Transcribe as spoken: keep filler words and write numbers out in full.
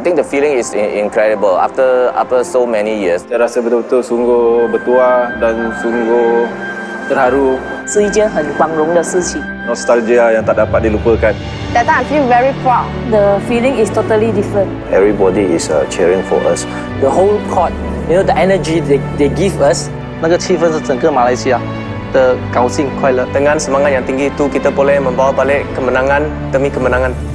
I think the feeling is incredible after after so many years. Saya rasa betul-betul sungguh bertuah dan sungguh terharu. 是一件很光荣的事情。 Nostalgia yang tak dapat dilupakan. That time I feel very proud. The feeling is totally different. Everybody is uh, cheering for us. The whole court, you know, the energy they they give us, 那个气氛是整个马来西亚的高兴快乐。 Dengan semangat yang tinggi itu kita boleh membawa balik kemenangan demi kemenangan.